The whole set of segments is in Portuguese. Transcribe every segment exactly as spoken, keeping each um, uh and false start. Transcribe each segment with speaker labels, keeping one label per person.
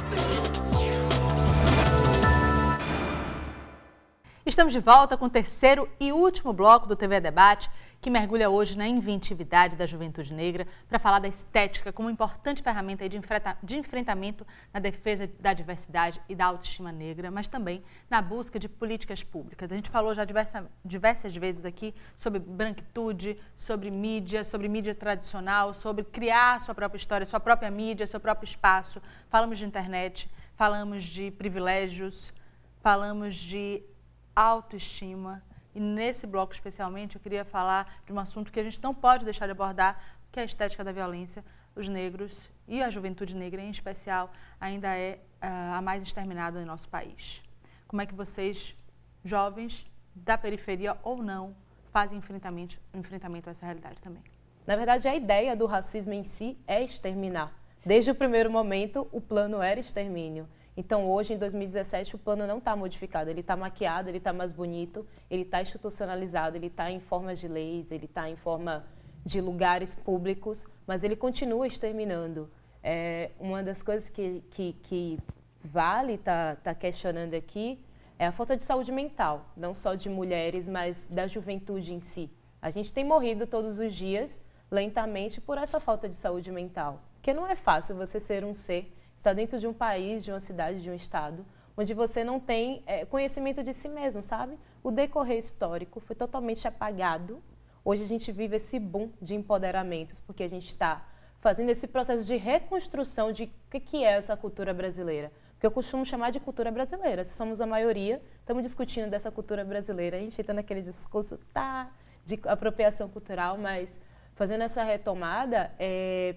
Speaker 1: Estamos de volta com o terceiro e último bloco do T V Debate, que mergulha hoje na inventividade da juventude negra para falar da estética como importante ferramenta de, enfrenta de enfrentamento na defesa da diversidade e da autoestima negra, mas também na busca de políticas públicas. A gente falou já diversa, diversas vezes aqui sobre branquitude, sobre mídia, sobre mídia tradicional, sobre criar sua própria história, sua própria mídia, seu próprio espaço. Falamos de internet, falamos de privilégios, falamos de autoestima, e nesse bloco especialmente eu queria falar de um assunto que a gente não pode deixar de abordar, que é a estética da violência. Os negros e a juventude negra em especial ainda é uh, a mais exterminada em nosso país. Como é que vocês, jovens da periferia ou não, fazem enfrentamento, enfrentamento a essa realidade também?
Speaker 2: Na verdade, a ideia do racismo em si é exterminar. Desde o primeiro momento, o plano era extermínio. Então, hoje, em dois mil e dezessete, o plano não está modificado, ele está maquiado, ele está mais bonito, ele está institucionalizado, ele está em formas de leis, ele está em forma de lugares públicos, mas ele continua exterminando. É, uma das coisas que, que, que vale estar tá, tá questionando aqui é a falta de saúde mental, não só de mulheres, mas da juventude em si. A gente tem morrido todos os dias, lentamente, por essa falta de saúde mental, porque não é fácil você ser um ser está dentro de um país, de uma cidade, de um estado, onde você não tem é, conhecimento de si mesmo, sabe? O decorrer histórico foi totalmente apagado. Hoje a gente vive esse boom de empoderamentos, porque a gente está fazendo esse processo de reconstrução de o que é essa cultura brasileira. Que eu costumo chamar de cultura brasileira. Se somos a maioria, estamos discutindo dessa cultura brasileira. A gente entra naquele discurso tá, de apropriação cultural, mas fazendo essa retomada, é,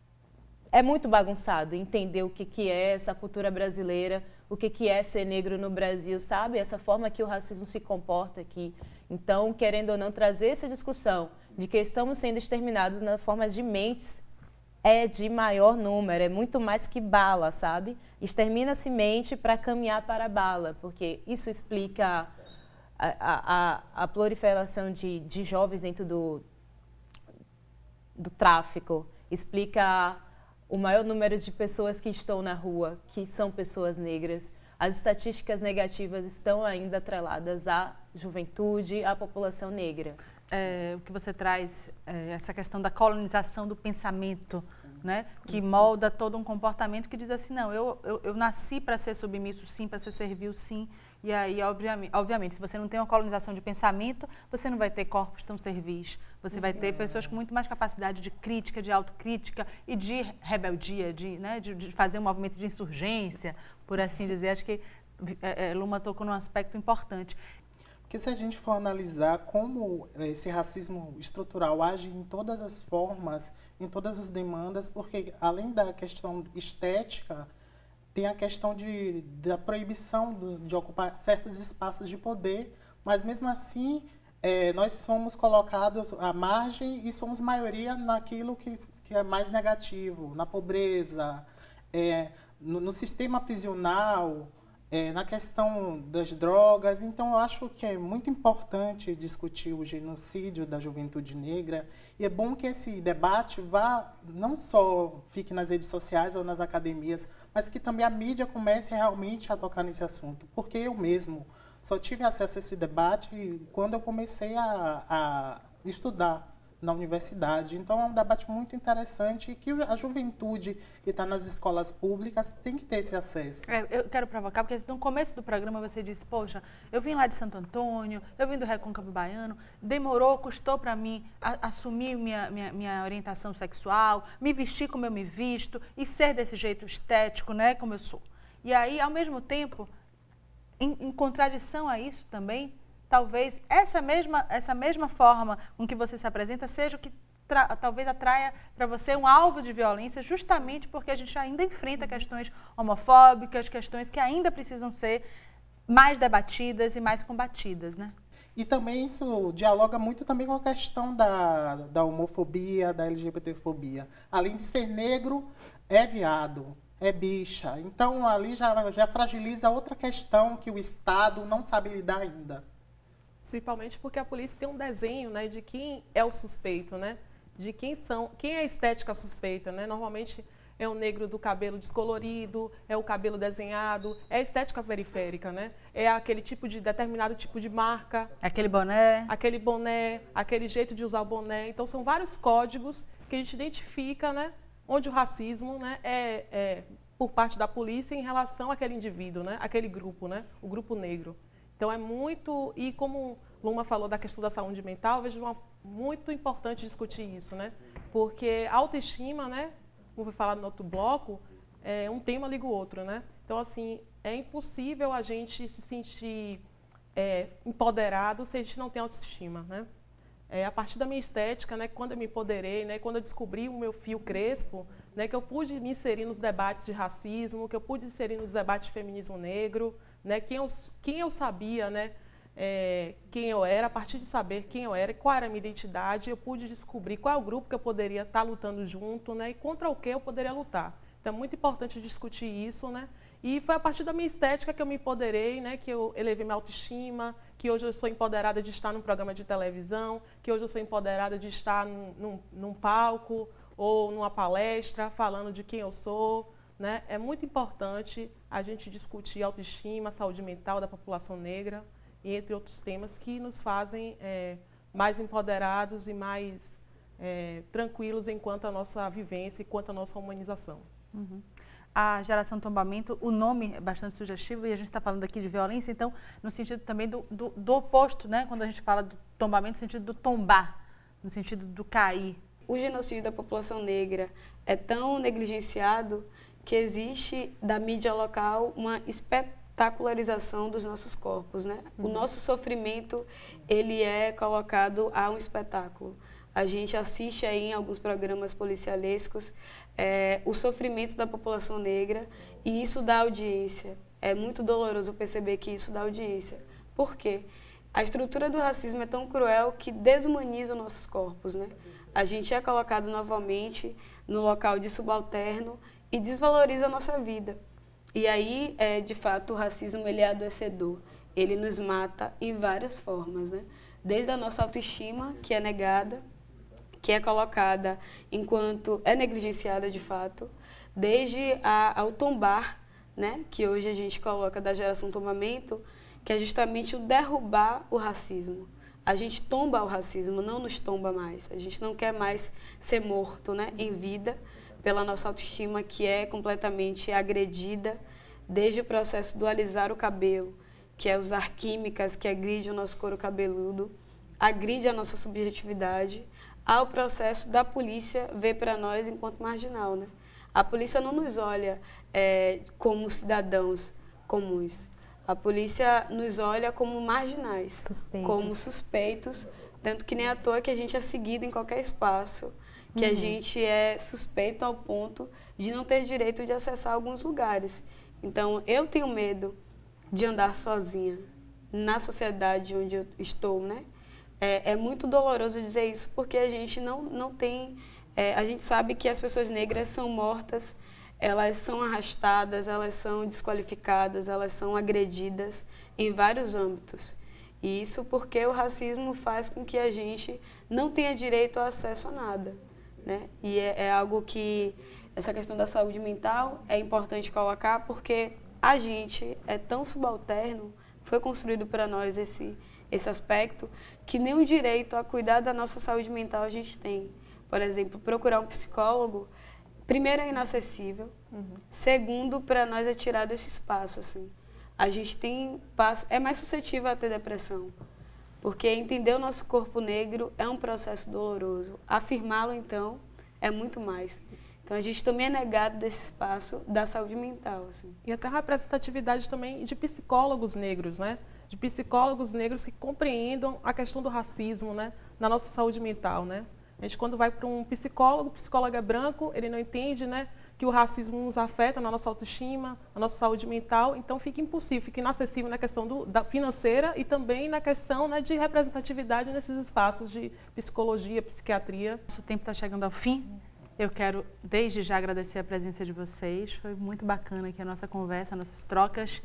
Speaker 2: É muito bagunçado entender o que, que é essa cultura brasileira, o que, que é ser negro no Brasil, sabe? Essa forma que o racismo se comporta aqui. Então, querendo ou não, trazer essa discussão de que estamos sendo exterminados na forma de mentes é de maior número, é muito mais que bala, sabe? Extermina-se mente para caminhar para a bala, porque isso explica a, a, a proliferação de, de jovens dentro do, do tráfico, explica o maior número de pessoas que estão na rua, que são pessoas negras. As estatísticas negativas estão ainda atreladas à juventude, à população negra.
Speaker 1: É, o que você traz, é, essa questão da colonização do pensamento, né? Que molda todo um comportamento que diz assim, não, eu, eu, eu nasci para ser submisso sim, para ser servil sim, e aí, obviamente, obviamente, se você não tem uma colonização de pensamento, você não vai ter corpos tão servis, você vai ter pessoas com muito mais capacidade de crítica, de autocrítica e de rebeldia, de, né, de, de fazer um movimento de insurgência, por assim dizer. Acho que é, é, Luma tocou num aspecto importante.
Speaker 3: Porque se a gente for analisar como esse racismo estrutural age em todas as formas, em todas as demandas, porque além da questão estética, tem a questão de, da proibição do, de ocupar certos espaços de poder, mas mesmo assim é, nós somos colocados à margem e somos maioria naquilo que, que é mais negativo, na pobreza, é, no, no sistema prisional, É, na questão das drogas. Então, eu acho que é muito importante discutir o genocídio da juventude negra, e é bom que esse debate vá, não só fique nas redes sociais ou nas academias, mas que também a mídia comece realmente a tocar nesse assunto, porque eu mesmo só tive acesso a esse debate quando eu comecei a, a estudar na universidade. Então, é um debate muito interessante e que a juventude que está nas escolas públicas tem que ter esse acesso.
Speaker 1: É, eu quero provocar, porque no começo do programa você disse, poxa, eu vim lá de Santo Antônio, eu vim do Recôncavo Baiano, demorou, custou para mim a, assumir minha, minha, minha orientação sexual, me vestir como eu me visto e ser desse jeito estético, né, como eu sou. E aí, ao mesmo tempo, em, em contradição a isso também, talvez essa mesma, essa mesma forma com que você se apresenta seja o que talvez atraia para você um alvo de violência, justamente porque a gente ainda enfrenta questões homofóbicas, questões que ainda precisam ser mais debatidas e mais combatidas, né?
Speaker 3: E também isso dialoga muito também com a questão da, da homofobia, da LGBTfobia. Além de ser negro, é viado, é bicha. Então, ali já, já fragiliza outra questão que o Estado não sabe lidar ainda.
Speaker 4: Principalmente porque a polícia tem um desenho, né, de quem é o suspeito, né? De quem são, quem é a estética suspeita, né? Normalmente é o negro do cabelo descolorido, é o cabelo desenhado, é a estética periférica, né? É aquele tipo de, determinado tipo de marca.
Speaker 1: Aquele boné.
Speaker 4: Aquele boné, aquele jeito de usar o boné. Então, são vários códigos que a gente identifica, né? Onde o racismo, né, é, é por parte da polícia em relação àquele indivíduo, né? Aquele grupo, né? O grupo negro. Então, é muito... E como Luma falou da questão da saúde mental, eu vejo uma, muito importante discutir isso, né? Porque a autoestima, né? Como foi falado no outro bloco, é, um tema liga o outro, né? Então, assim, é impossível a gente se sentir é, empoderado se a gente não tem autoestima, né? É, a partir da minha estética, né, quando eu me empoderei, né, quando eu descobri o meu fio crespo, né, que eu pude me inserir nos debates de racismo, que eu pude inserir nos debates de feminismo negro, né, quem, eu, quem eu sabia, né, é, quem eu era, a partir de saber quem eu era e qual era a minha identidade, eu pude descobrir qual é o grupo que eu poderia estar lutando junto, né, e contra o que eu poderia lutar. Então, é muito importante discutir isso, né, e foi a partir da minha estética que eu me empoderei, né, que eu elevei minha autoestima, que hoje eu sou empoderada de estar num programa de televisão, que hoje eu sou empoderada de estar num, num, num palco ou numa palestra falando de quem eu sou, né? É muito importante a gente discutir autoestima, saúde mental da população negra, entre outros temas que nos fazem é, mais empoderados e mais é, tranquilos enquanto a nossa vivência, enquanto a nossa humanização.
Speaker 1: Uhum. A geração tombamento, o nome é bastante sugestivo e a gente está falando aqui de violência, então, no sentido também do, do, do oposto, né? Quando a gente fala do tombamento, no sentido do tombar, no sentido do cair.
Speaker 5: O genocídio da população negra é tão negligenciado que existe da mídia local uma espetacularização dos nossos corpos, né? Uhum. O nosso sofrimento, ele é colocado a um espetáculo. A gente assiste aí em alguns programas policialescos é, o sofrimento da população negra e isso dá audiência. É muito doloroso perceber que isso dá audiência. Por quê? A estrutura do racismo é tão cruel que desumaniza nossos corpos, né? A gente é colocado novamente no local de subalterno e desvaloriza a nossa vida. E aí, é, de fato, o racismo ele é adoecedor. Ele nos mata em várias formas, né? Desde a nossa autoestima, que é negada, que é colocada enquanto é negligenciada de fato, desde a, ao tombar, né, que hoje a gente coloca da geração tombamento, que é justamente o derrubar o racismo. A gente tomba o racismo, não nos tomba mais. A gente não quer mais ser morto, né, em vida pela nossa autoestima, que é completamente agredida, desde o processo do alisar o cabelo, que é usar químicas que agride o nosso couro cabeludo, agride a nossa subjetividade, ao processo da polícia ver para nós enquanto marginal, né? A polícia não nos olha é, como cidadãos comuns. A polícia nos olha como marginais, suspeitos. como suspeitos, tanto que nem à toa que a gente é seguido em qualquer espaço, que uhum. a gente é suspeito ao ponto de não ter direito de acessar alguns lugares. Então, eu tenho medo de andar sozinha na sociedade onde eu estou, né? É, é muito doloroso dizer isso, porque a gente não, não tem... É, a gente sabe que as pessoas negras são mortas, elas são arrastadas, elas são desqualificadas, elas são agredidas em vários âmbitos. E isso porque o racismo faz com que a gente não tenha direito ao acesso a nada, né? E é, é algo que... Essa questão da saúde mental é importante colocar, porque a gente é tão subalterno, foi construído para nós esse... esse aspecto, que nem o direito a cuidar da nossa saúde mental a gente tem. Por exemplo, procurar um psicólogo, primeiro é inacessível, uhum. segundo, para nós é tirado esse espaço. Assim. A gente tem, é mais suscetível a ter depressão, porque entender o nosso corpo negro é um processo doloroso. Afirmá-lo, então, é muito mais. Então, a gente também é negado desse espaço da saúde mental. Assim.
Speaker 4: E até a representatividade também de psicólogos negros, né? De psicólogos negros que compreendam a questão do racismo, né, na nossa saúde mental, né? A gente, quando vai para um psicólogo, o psicólogo é branco, ele não entende, né, que o racismo nos afeta na nossa autoestima, na nossa saúde mental, então fica impossível, fica inacessível na questão do, da financeira e também na questão, né, de representatividade nesses espaços de psicologia, psiquiatria.
Speaker 1: Nosso tempo está chegando ao fim. Eu quero, desde já, agradecer a presença de vocês. Foi muito bacana aqui a nossa conversa, nossas trocas.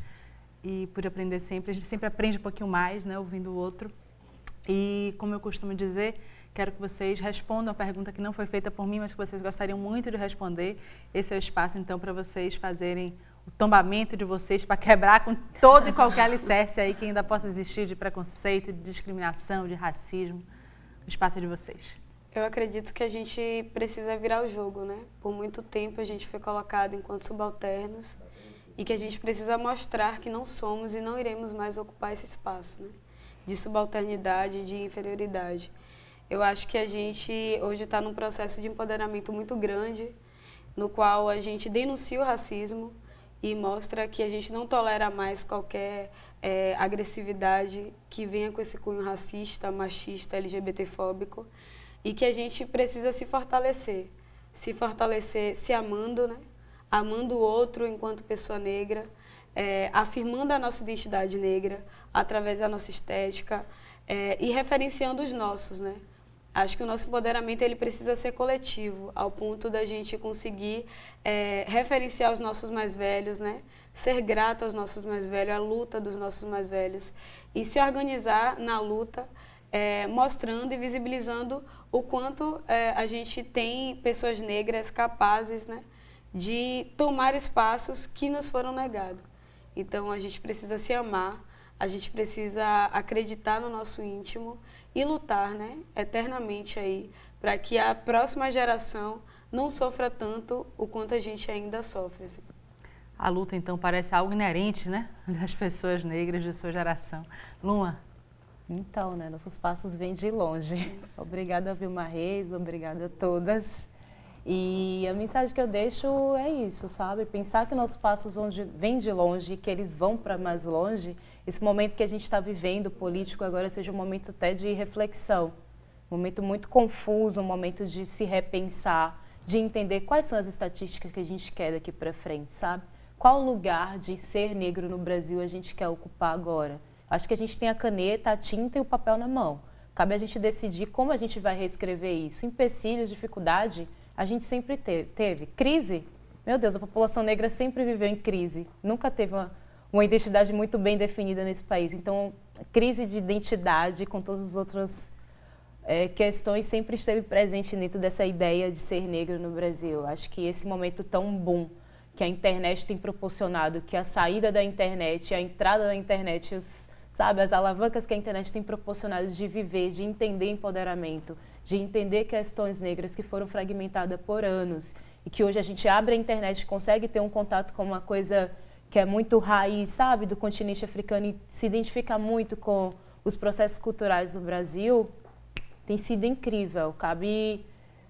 Speaker 1: E pude aprender sempre, a gente sempre aprende um pouquinho mais, né, ouvindo o outro. E como eu costumo dizer, Quero que vocês respondam a pergunta que não foi feita por mim, mas que vocês gostariam muito de responder. Esse é o espaço, então, para vocês fazerem o tombamento de vocês, para quebrar com todo e qualquer alicerce aí que ainda possa existir de preconceito, de discriminação, de racismo. O espaço é de vocês.
Speaker 5: Eu acredito que a gente precisa virar o jogo, né? Por muito tempo a gente foi colocado enquanto subalternos e que a gente precisa mostrar que não somos e não iremos mais ocupar esse espaço, né? De subalternidade, de inferioridade. Eu acho que a gente hoje está num processo de empoderamento muito grande, no qual a gente denuncia o racismo e mostra que a gente não tolera mais qualquer é, agressividade que venha com esse cunho racista, machista, L G B T fóbico, e que a gente precisa se fortalecer. Se fortalecer se amando, né? Amando o outro enquanto pessoa negra, é, afirmando a nossa identidade negra através da nossa estética é, e referenciando os nossos, né? Acho que o nosso empoderamento ele precisa ser coletivo, ao ponto da gente conseguir é, referenciar os nossos mais velhos, né? Ser grato aos nossos mais velhos, à luta dos nossos mais velhos e se organizar na luta, é, mostrando e visibilizando o quanto é, a gente tem pessoas negras capazes, né, de tomar espaços que nos foram negados. Então a gente precisa se amar, a gente precisa acreditar no nosso íntimo e lutar, né, eternamente aí, para que a próxima geração não sofra tanto o quanto a gente ainda sofre. Assim.
Speaker 1: A luta, então, parece algo inerente, né, das pessoas negras de sua geração. Luma?
Speaker 2: Então, né, nossos passos vêm de longe. Obrigada, Vilma Reis, obrigada a todas. E a mensagem que eu deixo é isso, sabe? Pensar que nossos passos vêm de longe, que eles vão para mais longe. Esse momento que a gente está vivendo, político, agora seja um momento até de reflexão. Um momento muito confuso, um momento de se repensar, de entender quais são as estatísticas que a gente quer daqui para frente, sabe? Qual lugar de ser negro no Brasil a gente quer ocupar agora? Acho que a gente tem a caneta, a tinta e o papel na mão. Cabe a gente decidir como a gente vai reescrever isso. Empecilhos, dificuldade, a gente sempre teve. teve. Crise? Meu Deus, a população negra sempre viveu em crise. Nunca teve uma, uma identidade muito bem definida nesse país. Então, crise de identidade com todas as outras é, questões sempre esteve presente dentro dessa ideia de ser negro no Brasil. Acho que esse momento tão bom que a internet tem proporcionado, que a saída da internet, a entrada da internet, os sabe, as alavancas que a internet tem proporcionado de viver, de entender empoderamento, de entender questões negras que foram fragmentadas por anos e que hoje a gente abre a internet e consegue ter um contato com uma coisa que é muito raiz, sabe, do continente africano e se identifica muito com os processos culturais do Brasil, tem sido incrível. Cabe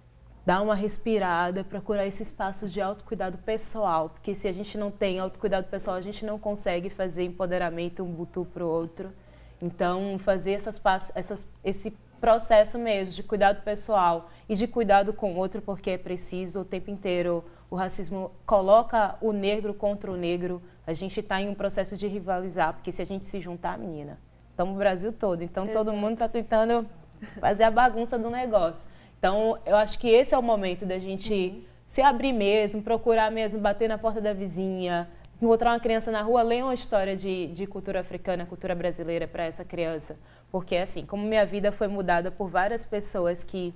Speaker 2: dar uma respirada, procurar esse espaço de autocuidado pessoal, porque se a gente não tem autocuidado pessoal, a gente não consegue fazer empoderamento um butu para o outro. Então, fazer essas, essas, esse processo mesmo de cuidado pessoal e de cuidado com o outro, porque é preciso o tempo inteiro. O racismo coloca o negro contra o negro, a gente está em um processo de rivalizar, porque se a gente se juntar, menina, estamos no Brasil todo, então todo mundo está tentando fazer a bagunça do negócio. Então, eu acho que esse é o momento da gente uhum. se abrir mesmo, procurar mesmo, bater na porta da vizinha, encontrar uma criança na rua, ler uma história de, de cultura africana, cultura brasileira para essa criança. Porque, assim, como minha vida foi mudada por várias pessoas que,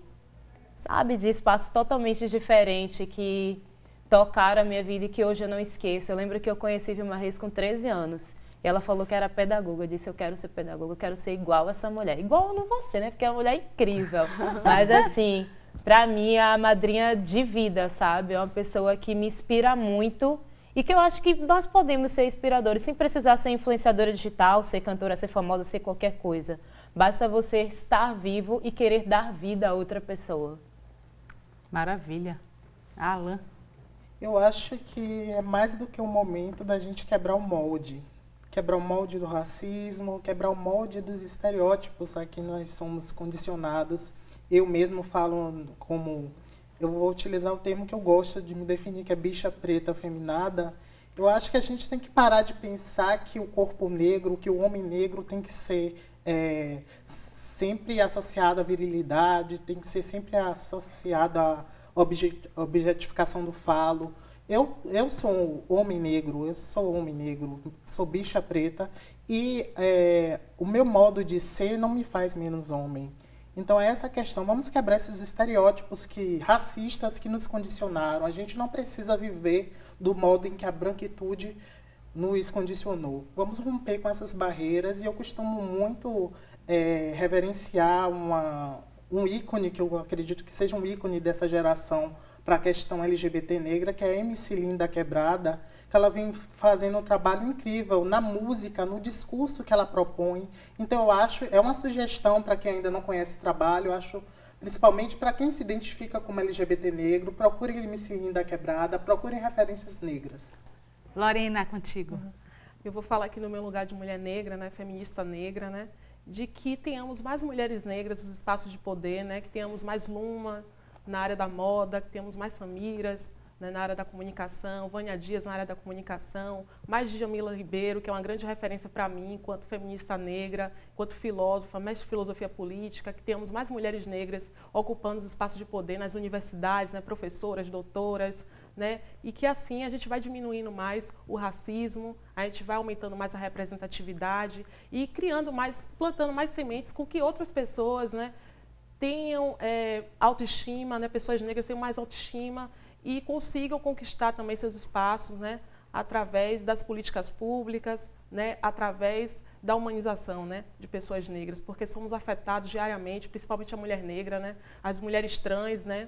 Speaker 2: sabe, de espaços totalmente diferentes, que tocaram a minha vida e que hoje eu não esqueço. Eu lembro que eu conheci Vilma Reis com treze anos. E ela falou que era pedagoga. Eu disse, eu quero ser pedagoga, eu quero ser igual a essa mulher. Igual eu não vou ser, né? Porque é uma mulher incrível. Mas, assim, pra mim, é a madrinha de vida, sabe? É uma pessoa que me inspira muito e que eu acho que nós podemos ser inspiradores, sem precisar ser influenciadora digital, ser cantora, ser famosa, ser qualquer coisa. Basta você estar vivo e querer dar vida a outra pessoa.
Speaker 1: Maravilha. Alan?
Speaker 3: Eu acho que é mais do que um momento da gente quebrar o molde. Quebrar o molde do racismo, quebrar o molde dos estereótipos a que nós somos condicionados. Eu mesmo falo como... Eu vou utilizar o termo que eu gosto de me definir, que é bicha preta afeminada. Eu acho que a gente tem que parar de pensar que o corpo negro, que o homem negro tem que ser é, sempre associado à virilidade, tem que ser sempre associado à objetificação do falo. Eu, eu sou homem negro, eu sou homem negro, sou bicha preta e é, o meu modo de ser não me faz menos homem. Então, é essa questão. Vamos quebrar esses estereótipos que, racistas que nos condicionaram. A gente não precisa viver do modo em que a branquitude nos condicionou. Vamos romper com essas barreiras e eu costumo muito é, reverenciar uma, um ícone, que eu acredito que seja um ícone dessa geração para a questão L G B T negra, que é a M C Linda Quebrada, que ela vem fazendo um trabalho incrível na música, no discurso que ela propõe. Então, eu acho, é uma sugestão para quem ainda não conhece o trabalho, eu acho, principalmente para quem se identifica como L G B T negro, procurem M C Linda Quebrada, procurem referências negras.
Speaker 1: Lorena, contigo.
Speaker 4: Uhum. Eu vou falar aqui no meu lugar de mulher negra, né, feminista negra, né, de que tenhamos mais mulheres negras nos espaços de poder, né, que tenhamos mais Luma na área da moda, que tenhamos mais Samiras, né, na área da comunicação, Vânia Dias na área da comunicação, mais Djamila Ribeiro, que é uma grande referência para mim, enquanto feminista negra, enquanto filósofa, mestre de filosofia política, que tenhamos mais mulheres negras ocupando os espaços de poder nas universidades, né, professoras, doutoras, né, e que assim a gente vai diminuindo mais o racismo, a gente vai aumentando mais a representatividade e criando mais, plantando mais sementes com que outras pessoas, né, tenham é, autoestima, né, pessoas negras tenham mais autoestima e consigam conquistar também seus espaços, né, através das políticas públicas, né, através da humanização, né, de pessoas negras, porque somos afetados diariamente, principalmente a mulher negra, né, as mulheres trans, né,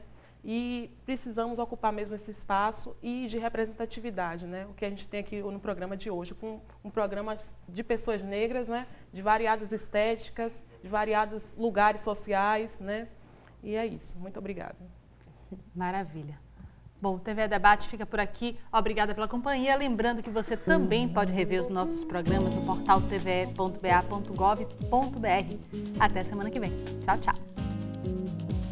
Speaker 4: e precisamos ocupar mesmo esse espaço e de representatividade, né, o que a gente tem aqui no programa de hoje, com um programa de pessoas negras, né, de variadas estéticas, de variados lugares sociais, né, e é isso. Muito obrigada.
Speaker 1: Maravilha. Bom, o T V Debate fica por aqui. Obrigada pela companhia. Lembrando que você também pode rever os nossos programas no portal t v e ponto b a ponto gov ponto b r. Até semana que vem. Tchau, tchau.